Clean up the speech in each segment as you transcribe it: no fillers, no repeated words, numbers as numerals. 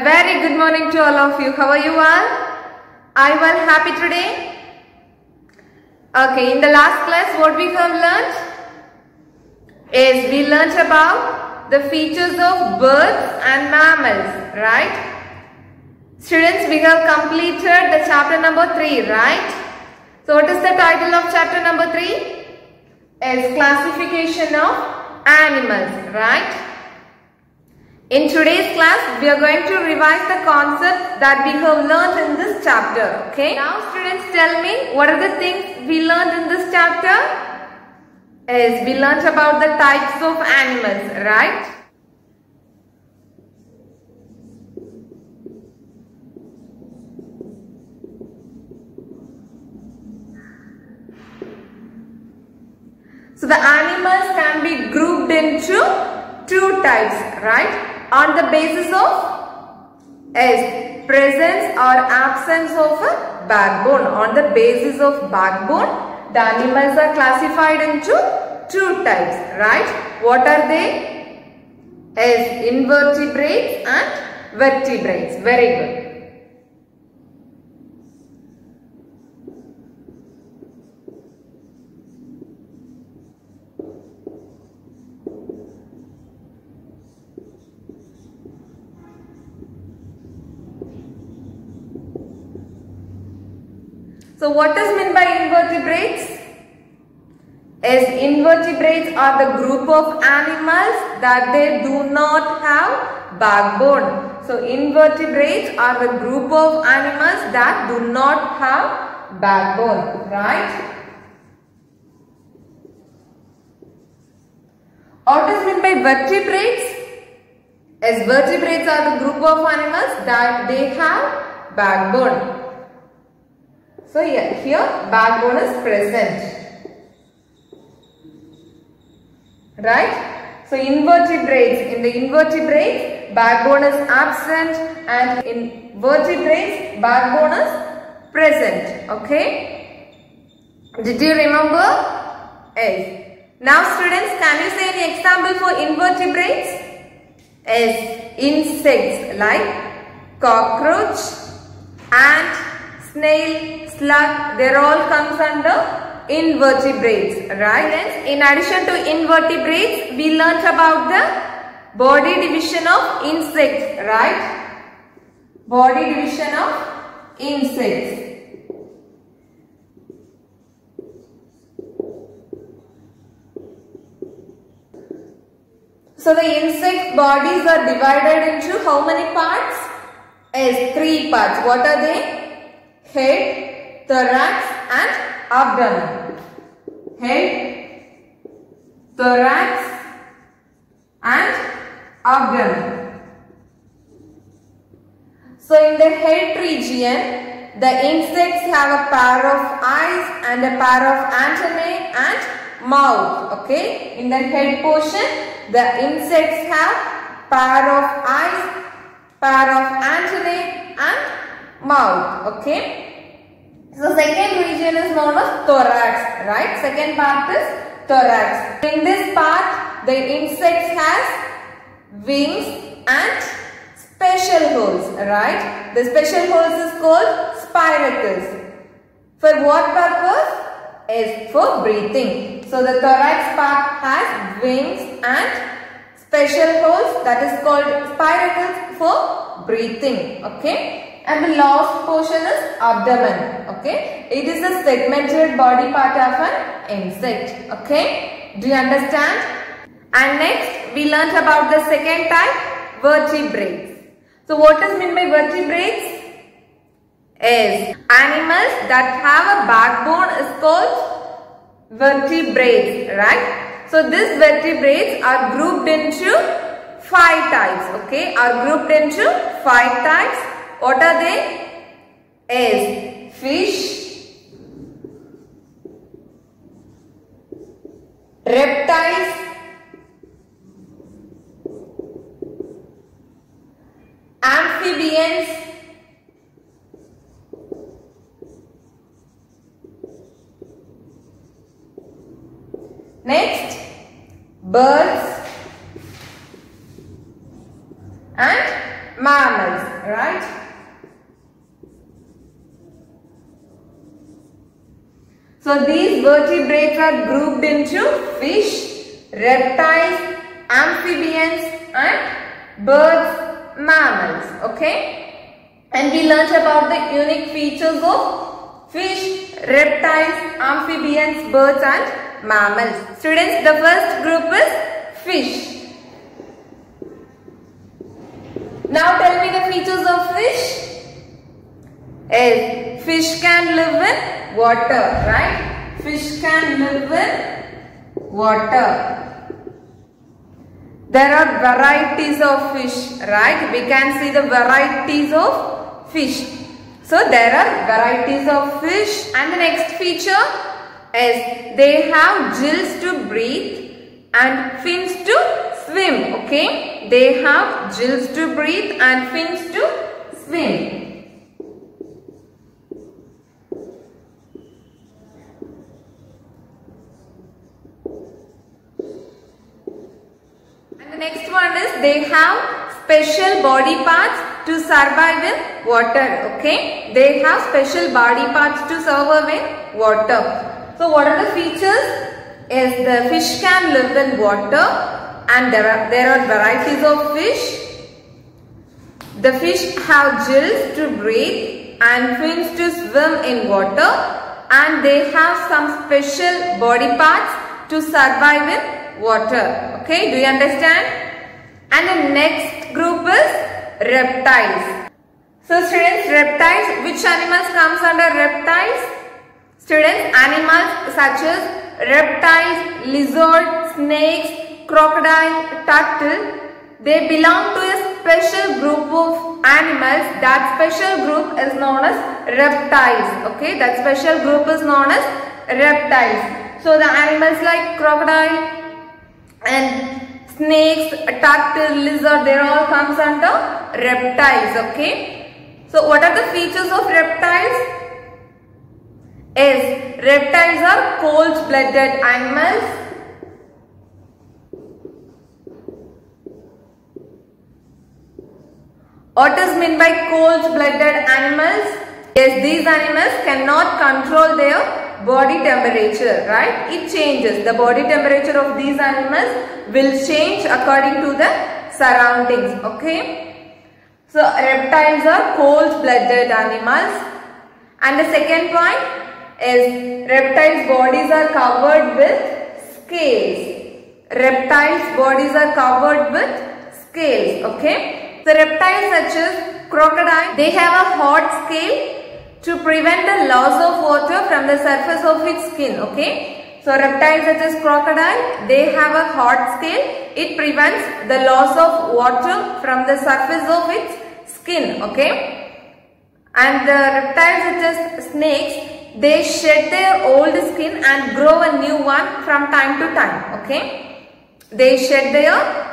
very good morning to all of you. How are you all? Are you all happy today? Okay, in the last class what we have learnt is we learnt about the features of birds and mammals, right? Students, we have completed the chapter number 3, right? So what is the title of chapter number 3? Is classification of animals, right? In today's class, we are going to revise the concepts that we have learned in this chapter. Okay. Now, students, tell me what are the things we learned in this chapter? Is we learned about the types of animals, right? So the animals can be grouped into two types, right? On the basis of presence or absence of a backbone. On the basis of backbone, the animals are classified into two types, right? What are they? As invertebrates and vertebrates. Very good. So what is meant by invertebrates? As invertebrates are the group of animals that they do not have backbone. So invertebrates are the group of animals that do not have backbone, right? What is meant by vertebrates? As vertebrates are the group of animals that they have backbone. So here backbone is present, right? So invertebrates, in the invertebrates backbone is absent and in vertebrates backbone is present, okay? Did you remember? Yes. Now students, can you say any example for invertebrates? Yes, insects like cockroach, ant, snail, slug, they all comes under invertebrates, right? In addition to invertebrates, we learnt about the body division of insects, right? Body division of insects. So the insect bodies are divided into how many parts? As 3 parts. What are they? Head, thorax and abdomen. Head, thorax and abdomen. So in the head region, the insects have a pair of eyes and a pair of antennae and mouth. Okay. In the head portion, the insects have pair of eyes, pair of antennae and mouth. Okay. So second region is known as thorax, right? Second part is thorax. In this part, the insects has wings and special holes, right? The special holes is called spiracles. For what purpose? Is for breathing. So the thorax part has wings and special holes, that is called spiracles for breathing, okay? And the last portion is abdomen, okay? It is a segmented body part of an insect, okay? Do you understand? And next, we learnt about the second type, vertebrates. So what is meant by vertebrates? Is animals that have a backbone is called vertebrates, right? So these vertebrates are grouped into 5 types, okay? Are grouped into 5 types. What are they? Is fish, reptiles, amphibians, next birds and mammals. right? So these vertebrates are grouped into fish, reptiles, amphibians and birds, mammals. Okay? And we learnt about the unique features of fish, reptiles, amphibians, birds and mammals. Students, the first group is fish. Now tell me the features of fish. Fish can live in water, right? Fish can live in water. There are varieties of fish, right? We can see the varieties of fish. So there are varieties of fish. And the next feature is they have gills to breathe and fins to swim. Okay? They have gills to breathe and fins to swim. And the next one is they have special body parts to survive in water. Okay? They have special body parts to survive in water. So what are the features? Is the fish can live in water. And there are varieties of fish. The fish have gills to breathe and fins to swim in water, and they have some special body parts to survive in water. Okay, do you understand? And the next group is reptiles. So students, reptiles, which animals comes under reptiles? Students, animals such as reptiles, lizard, snakes, crocodile, turtle, they belong to a special group of animals. That special group is known as reptiles. Okay, that special group is known as reptiles. So the animals like crocodile and snakes, turtle, lizard, they all comes under reptiles. Okay. So what are the features of reptiles? Reptiles are cold-blooded animals. What is meant by cold-blooded animals? Yes, these animals cannot control their body temperature, right? It changes. The body temperature of these animals will change according to the surroundings, okay? So, reptiles are cold-blooded animals. And the second point is reptiles' bodies are covered with scales. Reptiles' bodies are covered with scales, okay? The reptiles such as crocodile, they have a hard scale to prevent the loss of water from the surface of its skin. Okay. So reptiles such as crocodile, they have a hard scale. It prevents the loss of water from the surface of its skin. Okay. And the reptiles such as snakes, they shed their old skin and grow a new one from time to time. Okay. They shed their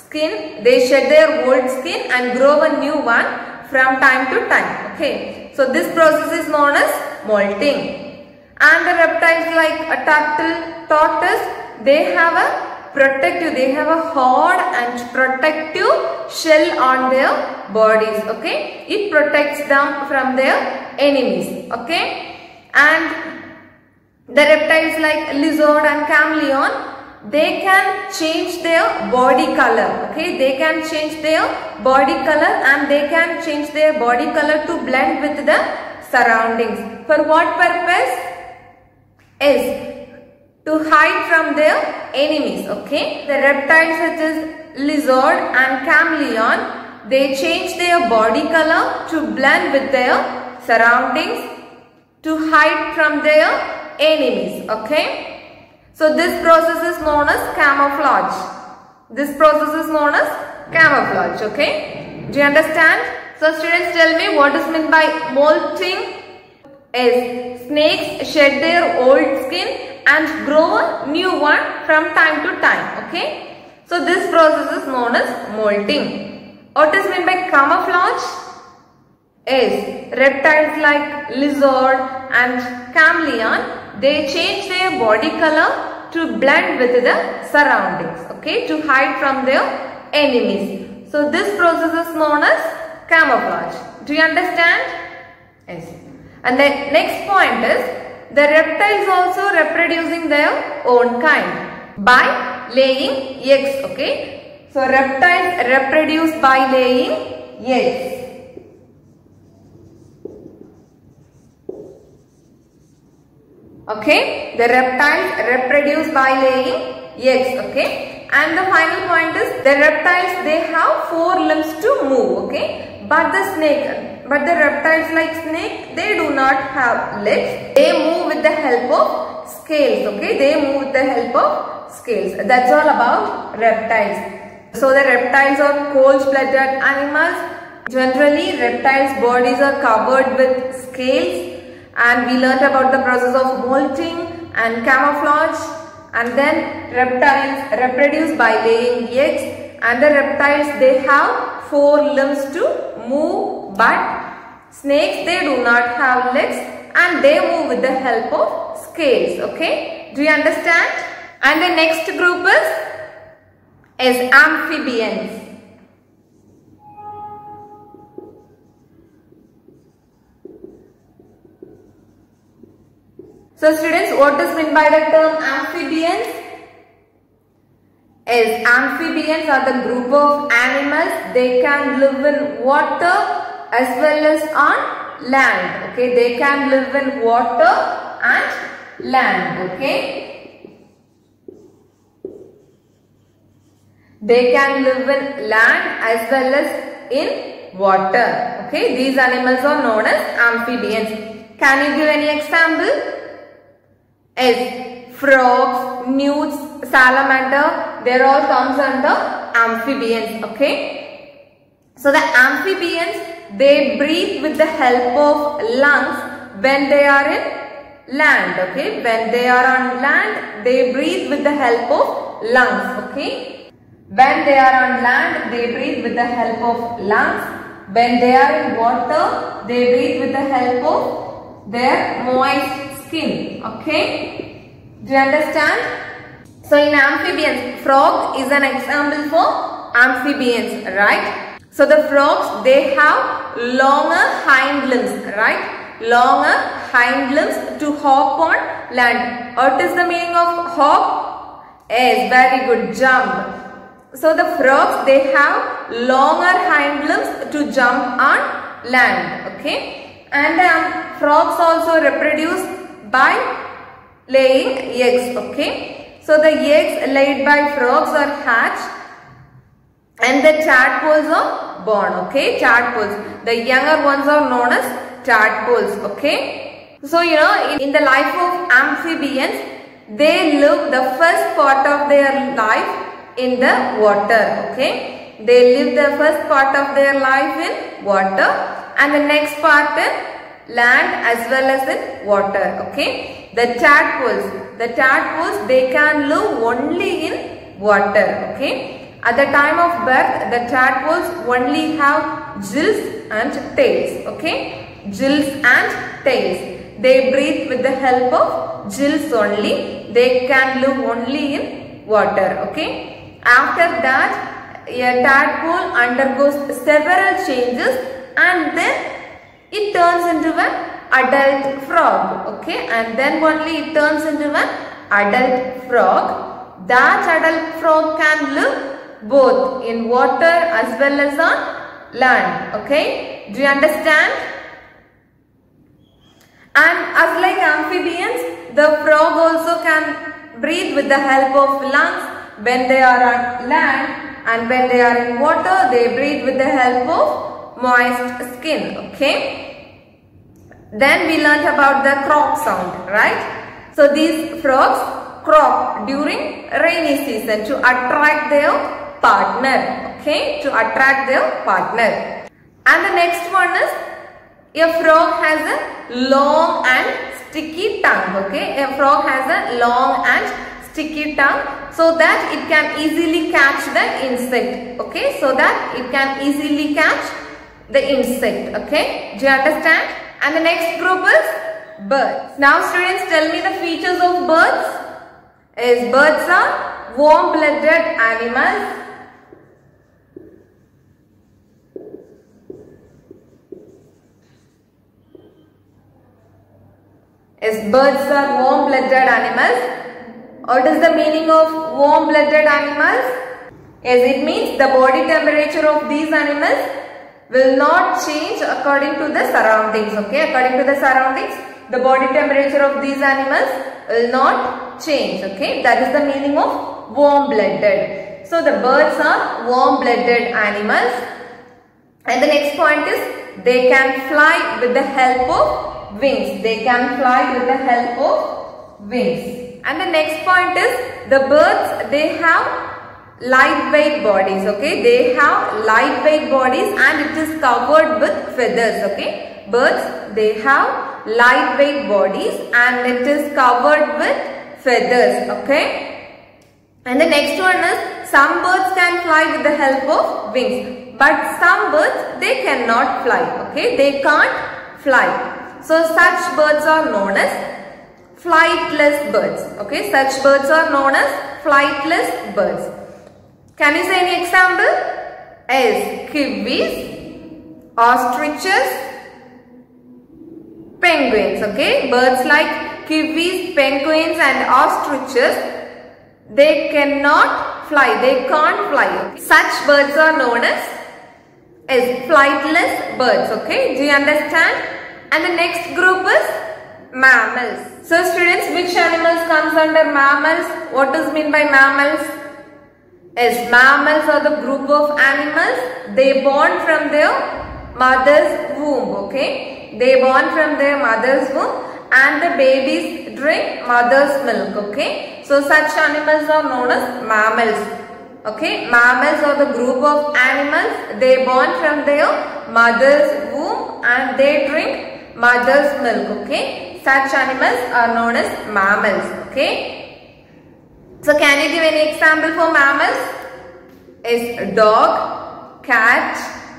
old skin and grow a new one from time to time. Okay. So this process is known as molting. And the reptiles like a turtle, tortoise, they have a hard and protective shell on their bodies. Okay. It protects them from their enemies. Okay. And the reptiles like lizard and chameleon, they can change their body color. Okay, they can change their body color and they can change their body color to blend with the surroundings. For what purpose? Is to hide from their enemies. Okay, the reptiles such as lizard and chameleon, they change their body color to blend with their surroundings to hide from their enemies. Okay. So this process is known as camouflage. This process is known as camouflage. Okay. Do you understand? So students, tell me what is meant by molting. Is snakes shed their old skin and grow a new one from time to time. Okay. So this process is known as molting. What is meant by camouflage? Is reptiles like lizard and chameleon, they change their body color to blend with the surroundings, okay, to hide from their enemies. So this process is known as camouflage. Do you understand? Yes. And the next point is the reptiles also reproducing their own kind by laying eggs. Okay. So reptiles reproduce by laying eggs. Okay. The reptiles reproduce by laying eggs. Okay. And the final point is the reptiles, they have 4 limbs to move. Okay. But the reptiles like snake, they do not have legs. They move with the help of scales. Okay. They move with the help of scales. That's all about reptiles. So the reptiles are cold-blooded animals. Generally, reptiles' bodies are covered with scales, and we learnt about the process of molting and camouflage. And then reptiles reproduce by laying eggs, and the reptiles, they have 4 limbs to move, but snakes, they do not have legs and they move with the help of scales. Okay, do you understand? And the next group is amphibians. So students, what is meant by the term amphibians? Amphibians are the group of animals. They can live in water as well as on land. Okay, they can live in water and land. Okay, they can live in land as well as in water. Okay, these animals are known as amphibians. Can you give any example? Frogs, newts, salamander, they all comes under amphibians. Okay, so the amphibians, they breathe with the help of lungs when they are in land. Okay, when they are on land, they breathe with the help of lungs. Okay, when they are on land, they breathe with the help of lungs. When they are in water, they breathe with the help of their moist skin. Okay, do you understand? So in amphibians, frog is an example for amphibians, right? So the frogs, they have longer hind limbs, right? Longer hind limbs to hop on land. What is the meaning of hop? Yes, very good, jump. So the frogs, they have longer hind limbs to jump on land. Okay, and frogs also reproduce by laying eggs. Okay, so the eggs laid by frogs are hatched and the tadpoles are born. Okay, tadpoles, the younger ones are known as tadpoles. Okay, so you know, in the life of amphibians, they live the first part of their life in the water. Okay, they live the first part of their life in water and the next part in land as well as in water. Okay, the tadpoles, they can live only in water. Okay, at the time of birth, the tadpoles only have gills and tails. Okay, gills and tails. They breathe with the help of gills only. They can live only in water. Okay, after that, a tadpole undergoes several changes and then it turns into an adult frog. Okay, and then only it turns into an adult frog. That adult frog can live both in water as well as on land. Okay, do you understand? And as like amphibians, the frog also can breathe with the help of lungs when they are on land, and when they are in water, they breathe with the help of moist skin. Okay, then we learnt about the croak sound, right? So these frogs croak during rainy season to attract their partner. Okay, to attract their partner. And the next one is, a frog has a long and sticky tongue. Okay, a frog has a long and sticky tongue so that it can easily catch the insect. Okay, so that it can easily catch the insect. Okay, do you understand? And the next group is birds. Now students, tell me the features of birds. Birds are warm-blooded animals. Yes, birds are warm-blooded animals. What is the meaning of warm-blooded animals? Yes, it means the body temperature of these animals will not change according to the surroundings. Okay, according to the surroundings, the body temperature of these animals will not change. Okay, that is the meaning of warm-blooded. So the birds are warm-blooded animals. And the next point is they can fly with the help of wings. They can fly with the help of wings. And the next point is the birds, they have lightweight bodies. Okay, they have lightweight bodies and it is covered with feathers. Okay, birds, they have lightweight bodies and it is covered with feathers. Okay, and the next one is some birds can fly with the help of wings, but some birds, they cannot fly. Okay, they can't fly. So such birds are known as flightless birds. Okay, such birds are known as flightless birds. Can you say any example? As kiwis, ostriches, penguins. Okay, birds like kiwis, penguins and ostriches, they cannot fly. They can't fly. Okay? Such birds are known as flightless birds. Okay, do you understand? And the next group is mammals. So students, which animals comes under mammals? What is mean by mammals? Yes, mammals are the group of animals. They born from their mother's womb. Okay, they born from their mother's womb and the babies drink mother's milk. Okay, so such animals are known as mammals. Okay, mammals are the group of animals. They born from their mother's womb and they drink mother's milk. Okay, such animals are known as mammals. Okay, so can you give any example for mammals? Is dog, cat,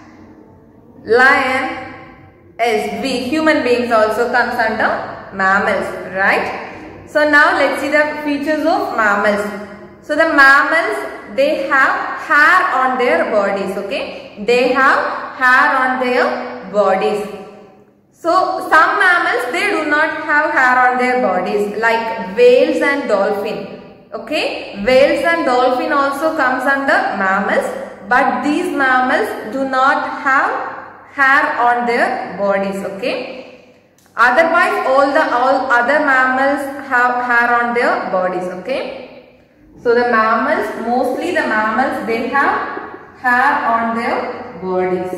lion. Is we human beings also comes under mammals, right? So now let's see the features of mammals. So the mammals, they have hair on their bodies. Okay, they have hair on their bodies. So some mammals, they do not have hair on their bodies, like whales and dolphin. Okay, whales and dolphin also comes under mammals, but these mammals do not have hair on their bodies. Okay, otherwise all other mammals have hair on their bodies. Okay, so the mammals, mostly the mammals, they have hair on their bodies.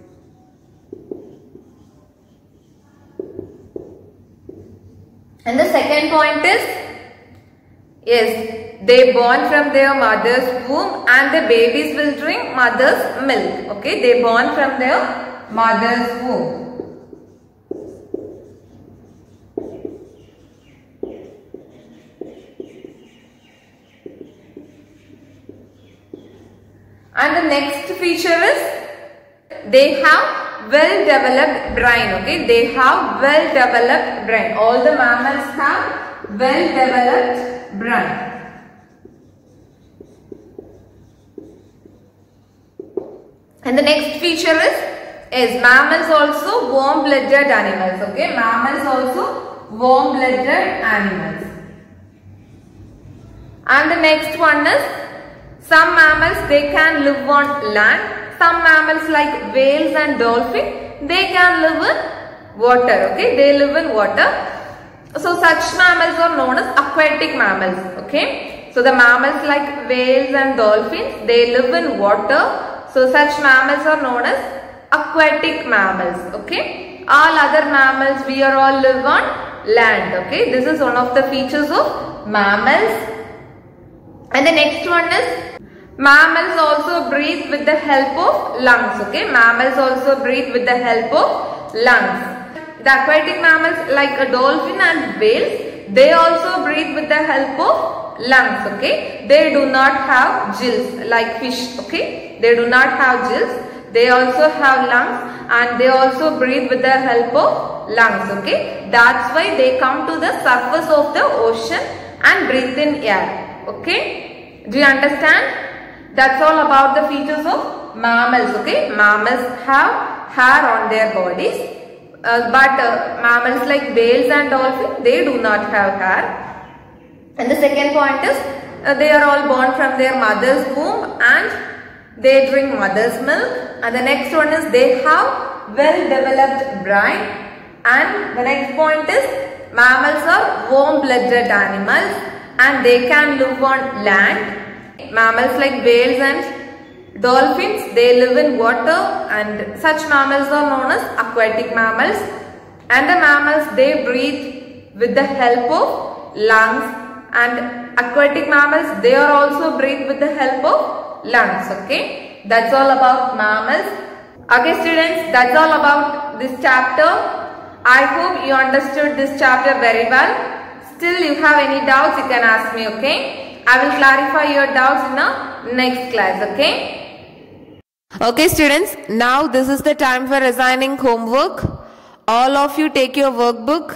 And the second point is, yes, they born from their mother's womb and the babies will drink mother's milk. Okay, they born from their mother's womb. And the next feature is they have well-developed brain. Okay, they have well-developed brain. All the mammals have well-developed brain. And the next feature is mammals also warm-blooded animals. Okay, mammals also warm-blooded animals. And the next one is some mammals, they can live on land. Some mammals like whales and dolphin, they can live in water. Okay, they live in water. So such mammals are known as aquatic mammals. Okay, so the mammals like whales and dolphins, they live in water. So such mammals are known as aquatic mammals. Okay, all other mammals, we are all live on land. Okay, this is one of the features of mammals. And the next one is mammals also breathe with the help of lungs. Okay, mammals also breathe with the help of lungs. The aquatic mammals like a dolphin and whales, they also breathe with the help of lungs. Okay, they do not have gills like fish. Okay, they do not have gills. They also have lungs and they also breathe with the help of lungs. Okay, that's why they come to the surface of the ocean and breathe in air. Okay, do you understand? That's all about the features of mammals. Okay, mammals have hair on their bodies. but mammals like whales and dolphins, they do not have hair. And the second point is they are all born from their mother's womb and they drink mother's milk. And the next one is they have well developed brain. And the next point is mammals are warm-blooded animals and they can live on land. Mammals like whales and dolphins, they live in water, and such mammals are known as aquatic mammals. And the mammals, they breathe with the help of lungs, and aquatic mammals, they are also breathe with the help of lungs. Okay, that's all about mammals. Okay students, that's all about this chapter. I hope you understood this chapter very well. Still you have any doubts, you can ask me, okay? I will clarify your doubts in the next class, okay? Okay students, now this is the time for assigning homework. All of you take your workbook.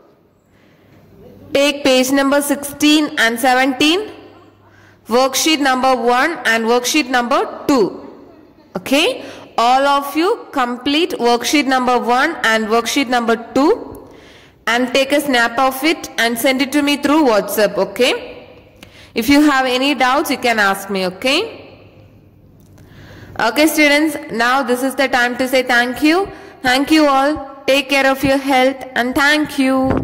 Take page number 16 and 17, worksheet number 1 and worksheet number 2. Okay? All of you complete worksheet number 1 and worksheet number 2 and take a snap of it and send it to me through WhatsApp. Okay? If you have any doubts, you can ask me. Okay? Okay students, now this is the time to say thank you. Thank you all. Take care of your health and thank you.